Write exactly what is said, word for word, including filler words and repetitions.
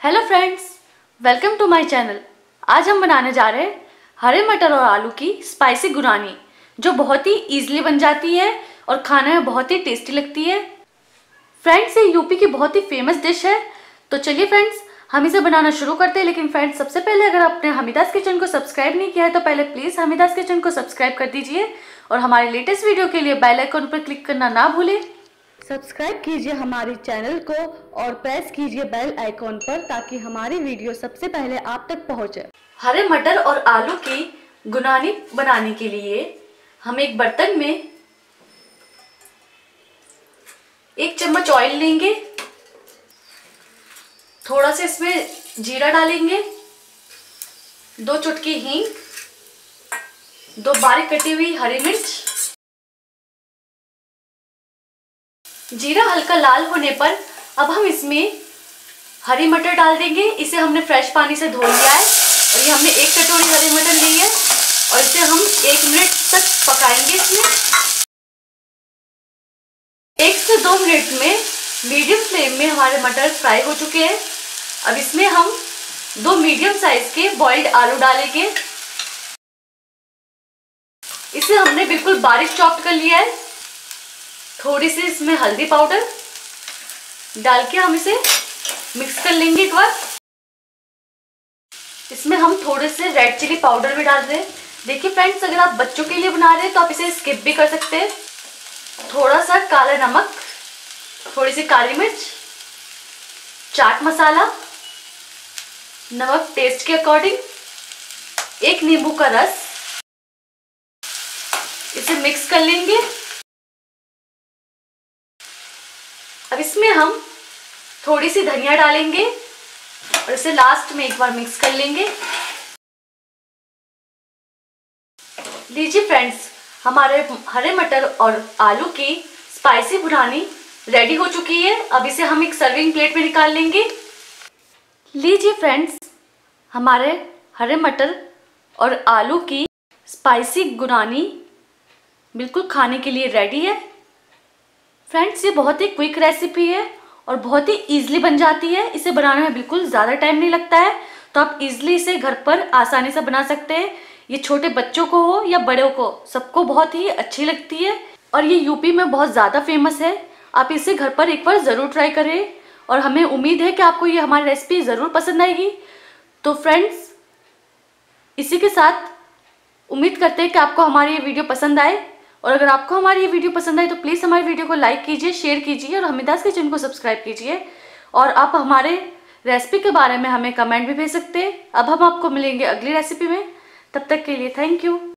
Hello friends, welcome to my channel. आज हम बनाने जा रहे हैं हरे मटर और आलू की स्पाइसी गुरानी, जो बहुत ही इजीली बन जाती है और खाने में बहुत ही टेस्टी लगती है। फ्रेंड्स, ये यूपी की बहुत ही फेमस डिश है। तो चलिए फ्रेंड्स, हम इसे बनाना शुरू करते हैं। लेकिन फ्रेंड्स, सबसे पहले अगर आपने हमीदास किचन को सब्सक्राइब नहीं किया है तो पहले प्लीज़ हमीदास किचन को सब्सक्राइब कर दीजिए और हमारे लेटेस्ट वीडियो के लिए बेल आइकन पर क्लिक करना ना भूलें। सब्सक्राइब कीजिए हमारे चैनल को और प्रेस कीजिए बेल आइकॉन पर ताकि हमारी वीडियो सबसे पहले आप तक पहुंचे। हरे मटर और आलू की गुनानी बनाने के लिए हम एक बर्तन में एक चम्मच ऑयल लेंगे, थोड़ा सा इसमें जीरा डालेंगे, दो चुटकी हींग, दो बारीक कटी हुई हरी मिर्च। जीरा हल्का लाल होने पर अब हम इसमें हरी मटर डाल देंगे। इसे हमने फ्रेश पानी से धो लिया है और ये हमने एक कटोरी हरी मटर ली है और इसे हम एक मिनट तक पकाएंगे। इसमें एक से दो मिनट में मीडियम फ्लेम में हमारे मटर फ्राई हो चुके हैं। अब इसमें हम दो मीडियम साइज के बॉइल्ड आलू डालेंगे। इसे हमने बिल्कुल बारीक चॉप कर लिया है। थोड़ी सी इसमें हल्दी पाउडर डाल के हम इसे मिक्स कर लेंगे एक बार। इसमें हम थोड़े से रेड चिली पाउडर भी डाल रहे हैं। देखिए फ्रेंड्स, अगर आप बच्चों के लिए बना रहे हैं तो आप इसे स्किप भी कर सकते हैं। थोड़ा सा काला नमक, थोड़ी सी काली मिर्च, चाट मसाला, नमक टेस्ट के अकॉर्डिंग, एक नींबू का रस। इसे मिक्स कर लेंगे। अब इसमें हम थोड़ी सी धनिया डालेंगे और इसे लास्ट में एक बार मिक्स कर लेंगे। लीजिए फ्रेंड्स, हमारे हरे मटर और आलू की स्पाइसी गुरानी रेडी हो चुकी है। अब इसे हम एक सर्विंग प्लेट में निकाल लेंगे। लीजिए फ्रेंड्स, हमारे हरे मटर और आलू की स्पाइसी गुरानी बिल्कुल खाने के लिए रेडी है। फ्रेंड्स, ये बहुत ही क्विक रेसिपी है और बहुत ही इजीली बन जाती है। इसे बनाने में बिल्कुल ज़्यादा टाइम नहीं लगता है, तो आप इजीली इसे घर पर आसानी से बना सकते हैं। ये छोटे बच्चों को हो या बड़ों को, सबको बहुत ही अच्छी लगती है और ये यूपी में बहुत ज़्यादा फेमस है। आप इसे घर पर एक बार ज़रूर ट्राई करें और हमें उम्मीद है कि आपको ये हमारी रेसिपी ज़रूर पसंद आएगी। तो फ्रेंड्स, इसी के साथ उम्मीद करते हैं कि आपको हमारी ये वीडियो पसंद आए। और अगर आपको हमारी ये वीडियो पसंद आई तो प्लीज़ हमारी वीडियो को लाइक कीजिए, शेयर कीजिए और हमीदास किचन को सब्सक्राइब कीजिए। और आप हमारे रेसिपी के बारे में हमें कमेंट भी भेज सकते हैं। अब हम आपको मिलेंगे अगली रेसिपी में। तब तक के लिए थैंक यू।